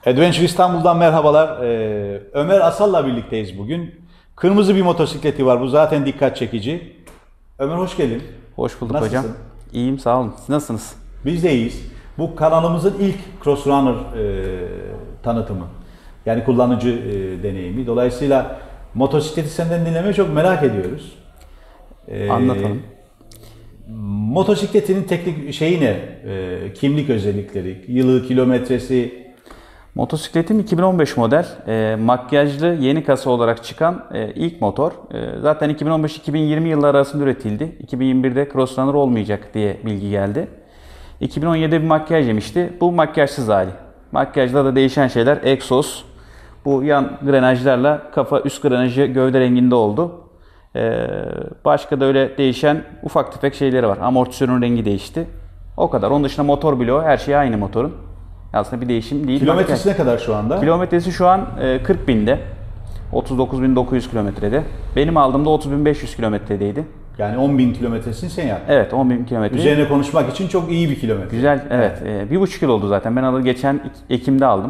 Adventure İstanbul'dan merhabalar. Ömer Asal'la birlikteyiz bugün. Kırmızı bir motosikleti var. Bu zaten dikkat çekici. Ömer hoş geldin. Hoş bulduk Nasılsın? hocam. İyiyim, sağ olun. Siz nasılsınız? Biz de iyiyiz. Bu kanalımızın ilk Cross Runner tanıtımı. Yani kullanıcı deneyimi. Dolayısıyla motosikleti senden dinlemeyi çok merak ediyoruz. Anlatalım. Motosikletinin teknik şeyi ne? Kimlik özellikleri, yılı, kilometresi. Motosikletim 2015 model. Makyajlı yeni kasa olarak çıkan ilk motor. Zaten 2015-2020 yılları arasında üretildi. 2021'de Cross Runner olmayacak diye bilgi geldi. 2017'de bir makyaj yemişti. Bu makyajsız hali. Makyajda da değişen şeyler egzoz. Bu yan grenajlarla kafa üst grenajı gövde renginde oldu. Başka da öyle değişen ufak tefek şeyleri var. Amortisörün rengi değişti. O kadar. Onun dışında motor bloğu her şey aynı motorun. Aslında bir değişim değil. Kilometresi ne kadar şu anda? Kilometresi şu an 40 binde. 39.900 kilometrede. Benim aldığımda 30.500 kilometredeydi. Yani 10.000 kilometresini sen yaptın. Evet, 10.000 kilometre. Üzerine konuşmak için çok iyi bir kilometre. Güzel, evet. 1,5 yıl oldu zaten. Ben alı geçen Ekim'de aldım.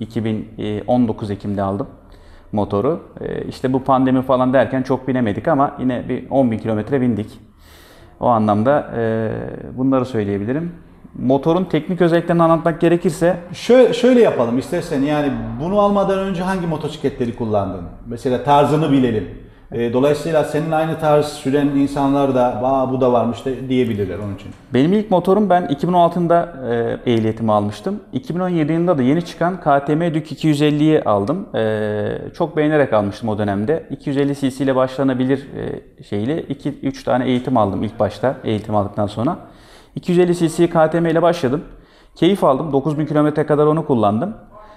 2019 Ekim'de aldım motoru. İşte bu pandemi falan derken çok binemedik ama yine bir 10.000 kilometre bindik. O anlamda bunları söyleyebilirim. Motorun teknik özelliklerini anlatmak gerekirse Şöyle yapalım istersen, yani bunu almadan önce hangi motosikletleri kullandın? Mesela tarzını bilelim. Dolayısıyla senin aynı tarz süren insanlar da bu da varmış da diyebilirler onun için. benim ilk motorum, ben 2016'da ehliyetimi almıştım. 2017 yılında da yeni çıkan KTM Duke 250'yi aldım. Çok beğenerek almıştım o dönemde. 250 cc ile başlanabilir şeyle 2-3 tane eğitim aldım ilk başta, eğitim aldıktan sonra. 250 cc KTM ile başladım. Keyif aldım. 9.000 kilometre kadar onu kullandım.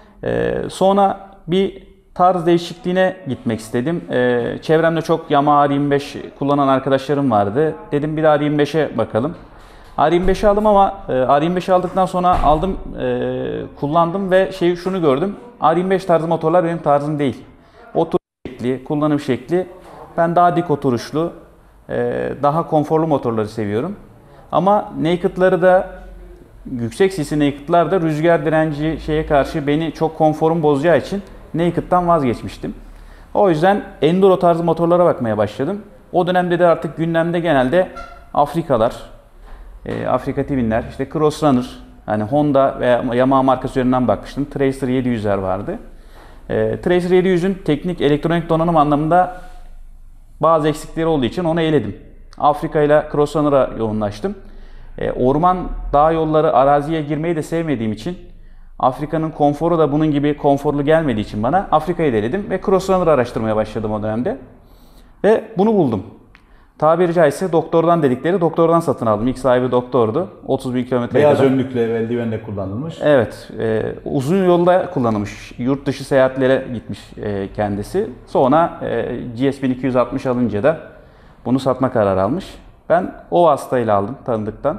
Sonra bir tarz değişikliğine gitmek istedim. Çevremde çok Yamaha R25 kullanan arkadaşlarım vardı. Dedim bir de R25'e bakalım. R25'i aldım ama R25'i aldıktan sonra kullandım ve şunu gördüm. R25 tarzı motorlar benim tarzım değil. Oturuş şekli, kullanım şekli. Ben daha dik oturuşlu, daha konforlu motorları seviyorum. Ama naked'ları da, yüksek cc naked'lar da rüzgar direnci karşı beni çok konforum bozacağı için naked'dan vazgeçmiştim. O yüzden enduro tarzı motorlara bakmaya başladım. O dönemde de artık gündemde genelde Afrikalar, Afrika Twin'ler, işte Cross Runner, hani Honda veya Yamaha markası üzerinden bakmıştım. Tracer 700'ler vardı. Tracer 700'ün teknik elektronik donanım anlamında bazı eksikleri olduğu için onu eledim. Afrika ile Cross Runner'a yoğunlaştım. Orman, dağ yolları, araziye girmeyi de sevmediğim için, Afrika'nın konforu da bunun gibi konforlu gelmediği için bana Afrika'yı denedim ve Cross Runner'ı araştırmaya başladım o dönemde. Ve bunu buldum. Tabiri caizse doktordan dedikleri, doktordan satın aldım. İlk sahibi doktordu. 30.000 kilometreye Beyaz kadar. önlükle ve eldivenle kullanılmış. Evet. Uzun yolda kullanılmış. Yurt dışı seyahatlere gitmiş kendisi. Sonra GS 1260 alınca da bunu satma kararı almış. Ben o vasıtayla aldım tanıdıktan.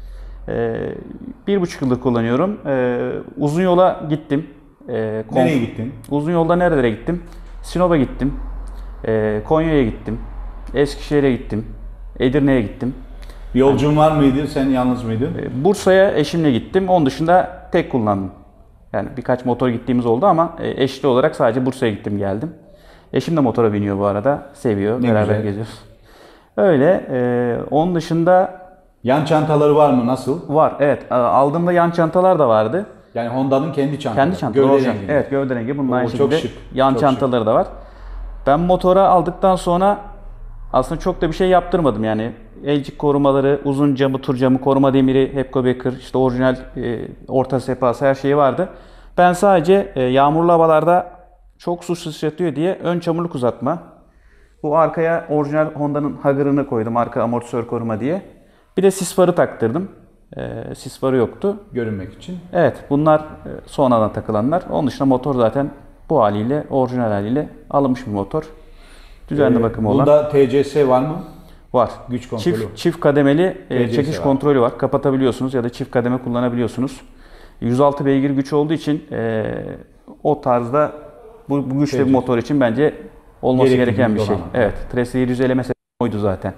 1,5 yıldır kullanıyorum. Uzun yola gittim. Nereye gittin? Uzun yolda nerelere gittim? Sinop'a gittim. Konya'ya gittim. Eskişehir'e gittim. Edirne'ye gittim. Bir yolcun var mıydı? Sen yalnız mıydın? Bursa'ya eşimle gittim. Onun dışında tek kullandım. Yani birkaç motor gittiğimiz oldu ama eşli olarak sadece Bursa'ya gittim geldim. Eşim de motora biniyor bu arada. Seviyor. Ne Beraber güzel. geziyoruz. Öyle. Onun dışında Yan çantaları var mı? Nasıl? var. Evet. Aldığımda yan çantalar da vardı. Yani Honda'nın kendi çantaları. Kendi çantaları. Gövde Orijinal. renginde. Evet, gövde rengi. Bunun aynı çok şekilde şık, yan çok çantaları da var. Ben motora aldıktan sonra aslında çok da bir şey yaptırmadım yani. Elcik korumaları, uzun camı, tur camı, koruma demiri, Hepco Becker, işte orijinal orta sehpası, her şeyi vardı. Ben sadece yağmurlu havalarda çok su sıçratıyor diye ön çamurluk uzatma. Bu arkaya orijinal Honda'nın Hugger'ını koydum, arka amortisör koruma diye. Bir de sis farı taktırdım. Sis farı yoktu. Görünmek için. Evet, bunlar sonradan takılanlar. Onun dışında motor zaten bu haliyle, orijinal haliyle alınmış bir motor. Düzenli bakımı olan. Bunda TCS var mı? Var. Güç kontrolü. Çift kademeli TCS çekiş var. kontrolü var. Kapatabiliyorsunuz ya da çift kademe kullanabiliyorsunuz. 106 beygir güç olduğu için o tarzda bu güçlü bir motor için bence olması Gerekli gereken bir bir şey. donanım. Evet. Tracer 700 eleme sebebi oydu zaten.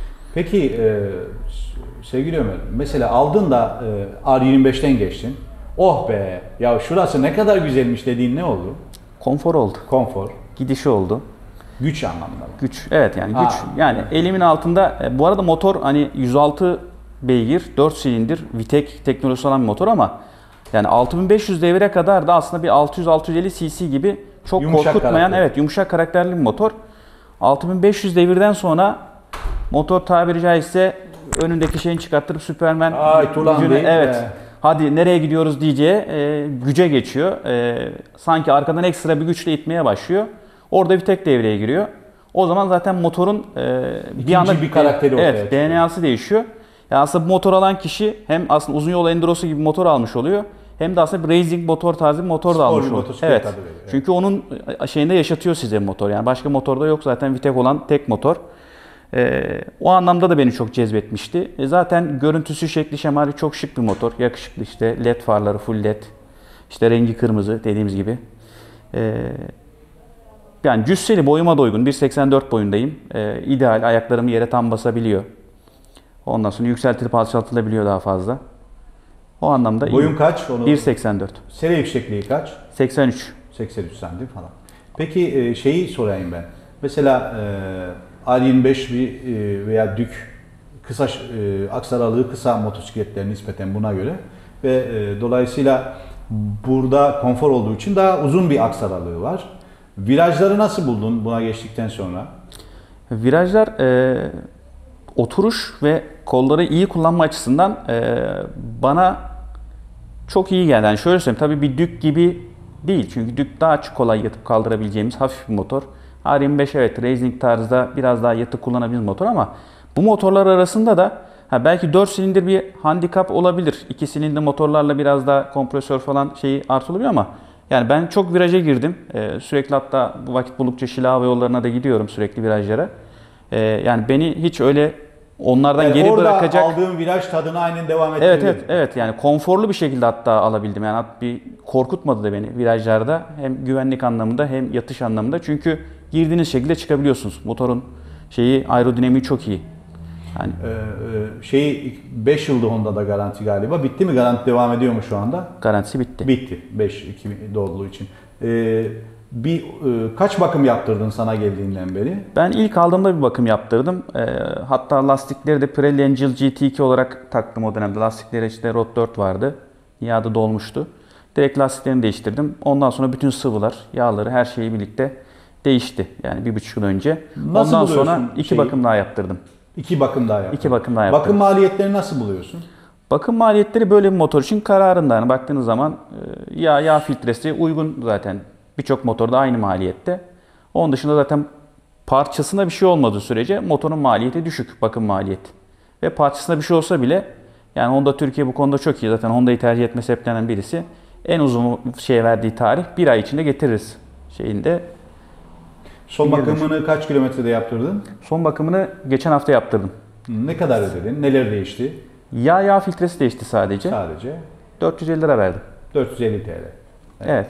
Peki sevgili Ömer, mesela aldın da R25'ten geçtin. Oh be, ya şurası ne kadar güzelmiş dediğin ne oldu? Konfor oldu. Konfor, Gidişi oldu. güç anlamında mı? Güç. Evet yani güç. Aa, Yani elimin altında bu arada motor hani 106 beygir, 4 silindir, VTEC teknolojisi olan bir motor ama yani 6500 devire kadar da aslında bir 600-650 cc gibi çok Yumuşak korkutmayan, karakterli. evet yumuşak karakterli bir motor. 6500 devirden sonra motor tabiri caizse önündeki şeyini çıkarttırıp Superman Ay, tulan gücünü, değil evet. be. Hadi nereye gidiyoruz diyeceği güce geçiyor. Sanki arkadan ekstra bir güçle itmeye başlıyor. Orada bir tek devreye giriyor. O zaman zaten motorun bir anda bir karakteri ortaya evet, çıkıyor. DNA'sı değişiyor. Yani aslında bu motor alan kişi hem aslında uzun yol endurosu gibi bir motor almış oluyor. Hem de aslında bir racing motor tarzı bir motor da Spor almış bir oluyor. motosiklet Evet. tadı veriyor. Çünkü onun şeyinde yaşatıyor size motor. Yani başka motorda yok zaten VTEC olan tek motor. O anlamda da beni çok cezbetmişti. Zaten görüntüsü, şekli, şemali çok şık bir motor. Yakışıklı işte led farları, full led. İşte rengi kırmızı dediğimiz gibi. Yani cüsseli, boyuma da uygun. 1.84 boyundayım. İdeal. Ayaklarımı yere tam basabiliyor. Ondan sonra yükseltilip alçaltılabiliyor daha fazla. O anlamda Boyun iyi. kaç? Onu 1.84. sere yüksekliği kaç? 83. 83 santim falan. Peki şeyi sorayım ben. Mesela R25 veya Dük kısa aks aralığı kısa motosikletler nispeten buna göre ve dolayısıyla burada konfor olduğu için daha uzun bir aks aralığı var. Virajları nasıl buldun buna geçtikten sonra? Virajlar oturuş ve kolları iyi kullanma açısından bana çok iyi geldi. Yani şöyle söyleyeyim, tabii bir Dük gibi değil. Çünkü Dük daha kolay yatıp kaldırabileceğimiz hafif bir motor. R25 evet racing tarzda biraz daha yatıp kullanabildiğimiz motor ama bu motorlar arasında da belki 4 silindir bir handikap olabilir. 2 silindir motorlarla biraz daha kompresör falan şeyi artı olabilir ama yani ben çok viraja girdim. Sürekli hatta bu vakit buldukça Şile Hava Yolları'na da gidiyorum sürekli virajlara. Yani beni hiç öyle onlardan Yani geri orada bırakacak. aldığın viraj tadını aynen devam Evet ettirebilir. evet yani konforlu bir şekilde hatta alabildim. Yani bir korkutmadı da beni virajlarda hem güvenlik anlamında hem yatış anlamında. Çünkü girdiğiniz şekilde çıkabiliyorsunuz. Motorun aerodinamiği çok iyi. Yani 5 yılda Honda'da garanti galiba. Bitti mi? Garanti devam ediyor mu şu anda? garantisi bitti. Bitti. 2 doğduğu için. Kaç bakım yaptırdın sana geldiğinden beri? Ben ilk aldığımda bir bakım yaptırdım. Hatta lastikleri de Pirelli Angel GT2 olarak taktım o dönemde. Lastikleri işte Rot 4 vardı. Yağda dolmuştu. Direkt lastiklerini değiştirdim. Ondan sonra bütün sıvılar, yağları, her şeyi birlikte değişti. Yani 1,5 yıl önce. Nasıl Ondan sonra buluyorsun 2 şeyi? bakım daha yaptırdım. 2 bakım daha yaptın. 2 bakım daha yaptım. Bakım maliyetleri nasıl buluyorsun? Bakım maliyetleri böyle bir motor için kararında. Yani baktığınız zaman yağ filtresi uygun zaten. Birçok motorda aynı maliyette. Onun dışında zaten parçasında bir şey olmadığı sürece motorun maliyeti düşük, bakım maliyeti. Ve parçasında bir şey olsa bile yani Honda Türkiye bu konuda çok iyi. Zaten Honda'yı tercih etme sebeplerinden birisi en uzun verdiği tarih 1 ay içinde getiririz şeyinde. Son bakımını kaç kilometrede yaptırdın? Son bakımını geçen hafta yaptırdım. Ne kadar ödedin? Neler değişti? Yağ filtresi değişti sadece. Sadece 450 lira verdim. 450 TL. Evet.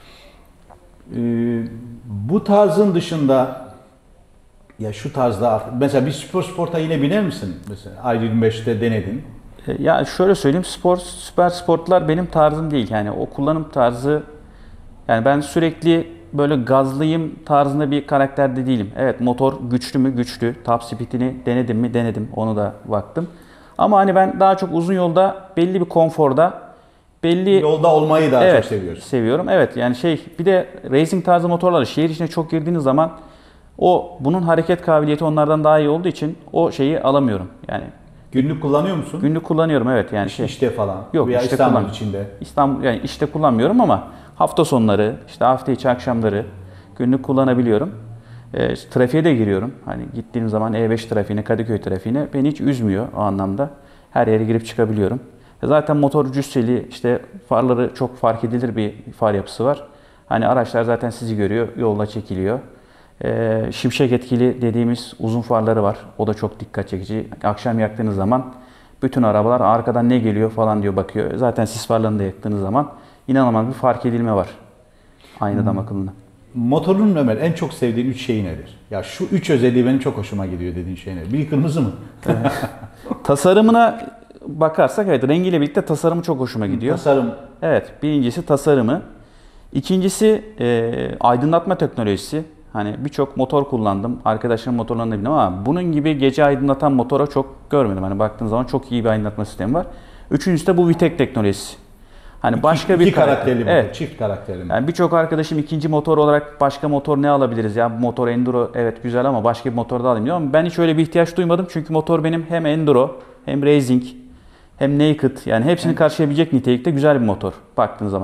Bu tarzın dışında ya şu tarzda mesela bir sporta yine biner misin? Mesela i25'te denedin. Ya şöyle söyleyeyim, süper sportlar benim tarzım değil. Yani o kullanım tarzı, yani ben sürekli böyle gazlıyım tarzında bir karakterde değilim. Evet, motor güçlü mü? Güçlü. Top speed'ini denedim mi? Denedim. Onu da baktım. Ama hani ben daha çok uzun yolda belli bir konforda Yolda olmayı daha çok seviyorsun. seviyorum. Evet yani bir de racing tarzı motorları şehir içine çok girdiğiniz zaman bunun hareket kabiliyeti onlardan daha iyi olduğu için o şeyi alamıyorum. Yani Günlük kullanıyor musun? günlük kullanıyorum evet yani İşte falan. Yok, veya işte İstanbul kullan- içinde. İstanbul yani işte kullanmıyorum ama hafta sonları, işte hafta içi akşamları günlük kullanabiliyorum. Trafiğe de giriyorum. Hani gittiğim zaman E5 trafiğine, Kadıköy trafiğine beni hiç üzmüyor o anlamda. Her yere girip çıkabiliyorum. Zaten motor cüsseli, işte farları çok fark edilir bir far yapısı var. Hani araçlar zaten sizi görüyor, yolda çekiliyor. Şimşek etkili dediğimiz uzun farları var. O da çok dikkat çekici. Akşam yaktığınız zaman bütün arabalar arkadan ne geliyor falan diyor, bakıyor. Zaten sis farlarını da yaktığınız zaman inanılmaz bir fark edilme var. Aynı dam akıllı. Motorun Ömer en çok sevdiğin 3 şey nedir? Ya şu 3 özelliği benim çok hoşuma gidiyor dediğin şey nedir? Bir kırmızı mı? Tasarımına bakarsak evet rengiyle birlikte tasarımı çok hoşuma gidiyor. Tasarım. Evet, birincisi tasarımı. İkincisi aydınlatma teknolojisi. Hani birçok motor kullandım. Arkadaşlarım motorlarını da bilmiyorum ama bunun gibi gece aydınlatan motora çok görmedim. Hani baktığın zaman çok iyi bir aydınlatma sistemi var. Üçüncüsü de bu VTEC teknolojisi. Hani başka bir iki karakterli motor, evet. çift karakterli motor. Yani birçok arkadaşım ikinci motor olarak başka motor ne alabiliriz ya bu motor enduro evet güzel ama başka bir motor da alayım diyor ama ben hiç öyle bir ihtiyaç duymadım çünkü motor benim hem enduro hem racing hem naked yani hepsini karşılayabilecek nitelikte güzel bir motor baktığın zaman.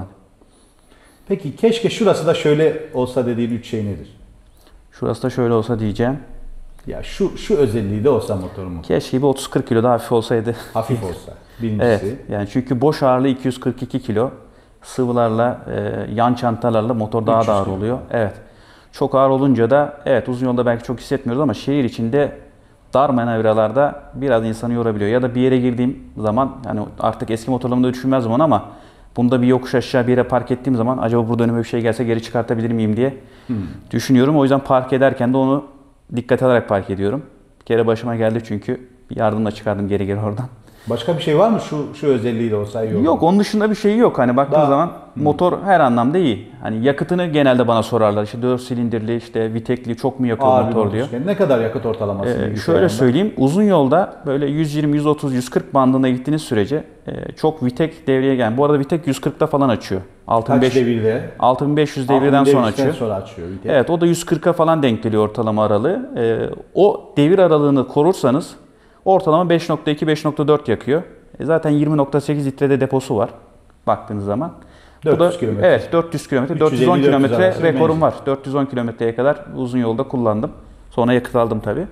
Peki keşke şurası da şöyle olsa dediğin 3 şey nedir? Şurası da şöyle olsa diyeceğim. Ya şu özelliği de olsa motorumun. Keşke bir 30-40 kilo daha hafif olsaydı. Hafif olsa. Birincisi. Evet. Yani çünkü boş ağırlığı 242 kilo. Sıvılarla, yan çantalarla motor daha da ağır oluyor. Evet. Çok ağır olunca da evet uzun yolda belki çok hissetmiyoruz ama şehir içinde dar manevralarda biraz insanı yorabiliyor. Ya da bir yere girdiğim zaman yani artık eski motorlarımda düşünmezdim onu ama bunda bir yokuş aşağı bir yere park ettiğim zaman acaba burada önüme bir şey gelse geri çıkartabilir miyim diye düşünüyorum. O yüzden park ederken de onu dikkat alarak park ediyorum. Bir kere başıma geldi çünkü bir yardımla çıkardım geri oradan. Başka bir şey var mı şu özelliği de olsa iyi olur? Yok onun dışında bir şey yok. Hani baktığın zaman motor her anlamda iyi. Hani yakıtını genelde bana sorarlar. İşte 4 silindirli, işte vitekli çok mu yakıyor Ağır motor diyor. Ne kadar yakıt ortalaması? Şöyle söyleyeyim. Uzun yolda böyle 120, 130, 140 bandında gittiğiniz sürece çok vitek devreye gelen. Bu arada vitek 140'ta falan açıyor. Kaç devirde? 6500 devirden sonra açıyor. Vitek. Evet o da 140'a falan denk geliyor ortalama aralığı. O devir aralığını korursanız ortalama 5.2-5.4 yakıyor. Zaten 20.8 litrede deposu var baktığınız zaman. 400 kilometre. Evet 400 kilometre, 410 kilometre rekorum var. 410 kilometreye kadar uzun yolda kullandım. Sonra yakıt aldım tabii.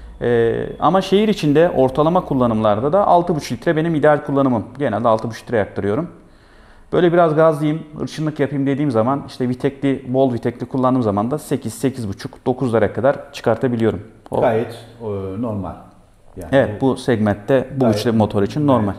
Ama şehir içinde ortalama kullanımlarda da 6.5 litre benim ideal kullanımım. Genelde 6.5 litre yaktırıyorum. Böyle biraz gazlayayım, hırçınlık yapayım dediğim zaman işte vitekli, bol vitekli kullandığım zaman da 8, 8.5, 9'lara kadar çıkartabiliyorum. Gayet normal. Yani evet bu segmentte bu güçlü motor için normal.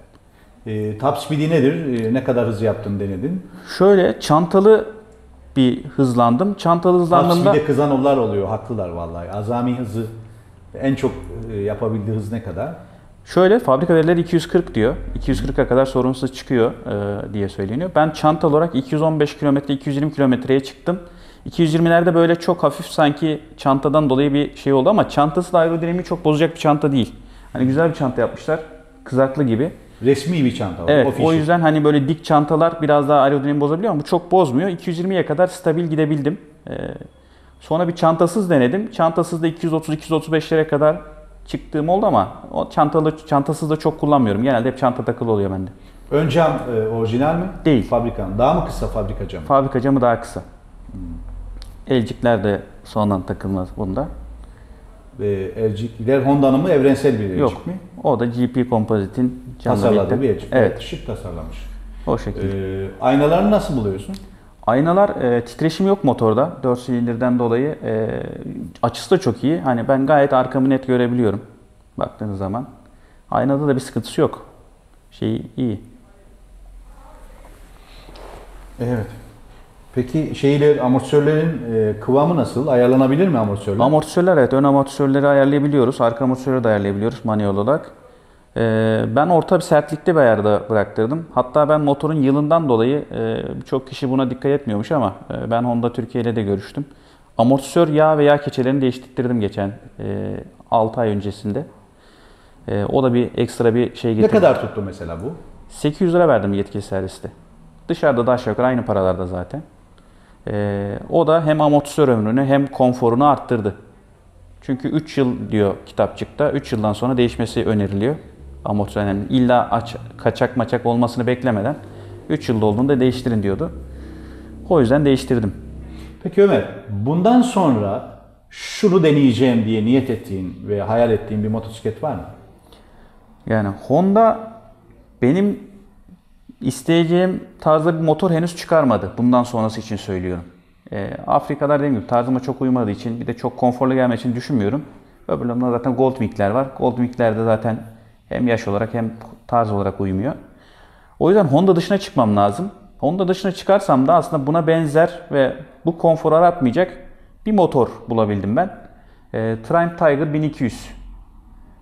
Top speed'i nedir? Ne kadar hız yaptın denedin? Şöyle çantalı bir hızlandım. Çantalı hızlandığımda... Top speed'e kızanlar oluyor. Haklılar vallahi. Azami hızı en çok yapabildiği hız ne kadar? Şöyle fabrika verileri 240 diyor. 240'a kadar sorunsuz çıkıyor diye söyleniyor. Ben çantalı olarak 215 kilometre, 220 kilometreye çıktım. 220'lerde böyle çok hafif sanki çantadan dolayı bir şey oldu ama çantası da aerodinamiği çok bozacak bir çanta değil. Hani güzel bir çanta yapmışlar. Kızaklı gibi. Resmi bir çanta. Evet o yüzden hani böyle dik çantalar biraz daha aerodinamiği bozabiliyor ama bu çok bozmuyor. 220'ye kadar stabil gidebildim. Sonra bir çantasız denedim. Çantasız da 230-235'lere kadar çıktığım oldu ama o çantasız da çok kullanmıyorum. Genelde hep çanta takılı oluyor bende. Ön cam orijinal mi? Değil. Fabrikanın. Daha mı kısa fabrika camı? Fabrika camı daha kısa. Elcikler de sonradan takılmaz bunda. Elcikler Honda'nın mı evrensel bir elcik Yok. mi? O da GP Composite'in Tasarladığı bir elcik. Evet. Şık tasarlamış. O şekilde. Aynalarını nasıl buluyorsun? Aynalar titreşim yok motorda. 4 silindirden dolayı açısı da çok iyi. Hani ben gayet arkamı net görebiliyorum baktığınız zaman. Aynada da bir sıkıntısı yok. İyi. Evet. Peki amortisörlerin kıvamı nasıl? Ayarlanabilir mi amortisörler? Amortisörler evet. Ön amortisörleri ayarlayabiliyoruz. Arka amortisörleri de ayarlayabiliyoruz manuel olarak. Ben orta bir sertlikte bir ayarda bıraktırdım. Hatta ben motorun yılından dolayı birçok kişi buna dikkat etmiyormuş ama ben Honda Türkiye ile de görüştüm. Amortisör yağ ve yağ keçelerini değiştirdim geçen 6 ay öncesinde. O da bir ekstra bir şey getirdi. Ne kadar tuttu mesela bu? 800 lira verdim yetkili serviste. Dışarıda da aşağı yukarı aynı paralarda zaten. O da hem amortisör ömrünü hem konforunu arttırdı. Çünkü 3 yıl diyor kitapçıkta. 3 yıldan sonra değişmesi öneriliyor. Amortisör önemli. İlla kaçak maçak olmasını beklemeden 3 yılda olduğunda değiştirin diyordu. O yüzden değiştirdim. Peki Ömer, bundan sonra şunu deneyeceğim diye niyet ettiğin ve hayal ettiğin bir motosiklet var mı? Yani Honda benim isteyeceğim tarzda bir motor henüz çıkarmadı. Bundan sonrası için söylüyorum. Afrika'da dediğim gibi tarzıma çok uymadığı için bir de çok konforlu gelmesi için düşünmüyorum. Öbürlerinde zaten Goldwing'ler var. Goldwing'ler de zaten hem yaş olarak hem tarz olarak uymuyor. O yüzden Honda dışına çıkmam lazım. Honda dışına çıkarsam da aslında buna benzer ve bu konforu aratmayacak bir motor bulabildim ben. Triumph Tiger 1200.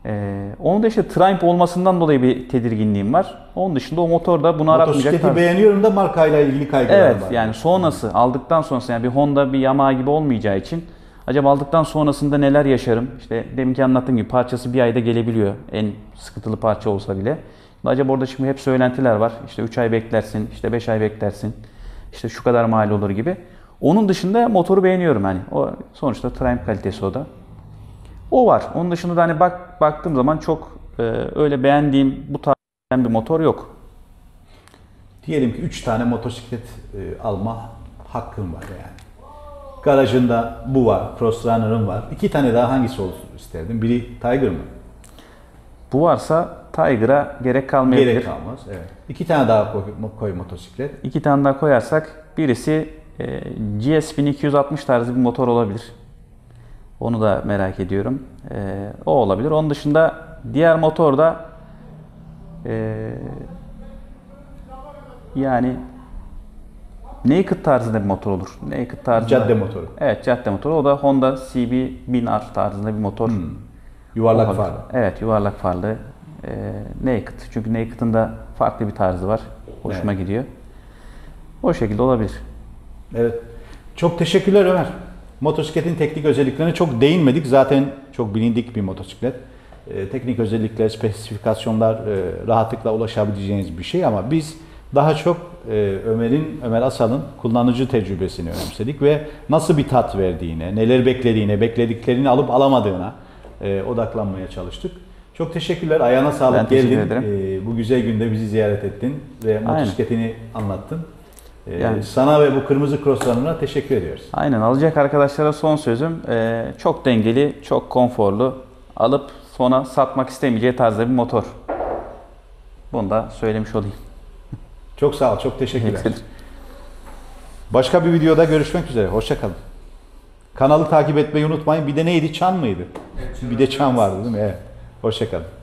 Onun da işte Triumph olmasından dolayı bir tedirginliğim var. Onun dışında o motor da bunu aratmayacak. Motosikleti beğeniyorum da markayla ilgili kaygılarım Evet, var. yani sonrası aldıktan sonrası yani bir Honda, bir Yamaha gibi olmayacağı için acaba aldıktan sonrasında neler yaşarım? İşte deminki anlattığım gibi parçası bir ayda gelebiliyor. En sıkıntılı parça olsa bile. Acaba orada şimdi hep söylentiler var. İşte 3 ay beklersin, işte 5 ay beklersin. İşte şu kadar mal olur gibi. Onun dışında motoru beğeniyorum hani. O sonuçta Triumph kalitesi o da. O var. Onun dışında da hani baktığım zaman çok öyle beğendiğim bu tarzdan bir motor yok. Diyelim ki 3 tane motosiklet alma hakkın var yani. Garajında bu var, Crossrunner'ın var. 2 tane daha hangisi olsun isterdin? Biri Tiger mı? Bu varsa Tiger'a gerek kalmayabilir. Gerek kalmaz, evet. 2 tane daha koy motosiklet. 2 tane daha koyarsak birisi GS 1260 tarzı bir motor olabilir. Onu da merak ediyorum. O olabilir. Onun dışında diğer motor da yani naked tarzında bir motor olur. Naked tarzında. Cadde motoru. Evet, cadde motoru. O da Honda CB 1000R tarzında bir motor. Yuvarlak farlı. Evet, yuvarlak farlı. Naked. Çünkü Naked'ın da farklı bir tarzı var. Hoşuma gidiyor. O şekilde olabilir. Evet. Çok teşekkürler Ömer. Motosikletin teknik özelliklerine çok değinmedik. Zaten çok bilindik bir motosiklet. Teknik özellikler, spesifikasyonlar rahatlıkla ulaşabileceğiniz bir şey ama biz daha çok Ömer Asal'ın kullanıcı tecrübesini önemsedik ve nasıl bir tat verdiğine, neler beklediğine, beklediklerini alıp alamadığına odaklanmaya çalıştık. Çok teşekkürler. Ayağına sağlık, Ben teşekkür geldin. ederim. Bu güzel günde bizi ziyaret ettin ve motosikletini anlattın. Yani. Sana ve bu kırmızı Crossrunner'a teşekkür ediyoruz. Aynen, alacak arkadaşlara son sözüm çok dengeli, çok konforlu, alıp sonra satmak istemeyeceği tarzda bir motor. Bunu da söylemiş olayım. Çok sağ ol, çok teşekkürler. Başka bir videoda görüşmek üzere, hoşça kalın. Kanalı takip etmeyi unutmayın. Bir de neydi, Çan mıydı? Bir de Çan vardı değil mi? Evet. Hoşça kalın.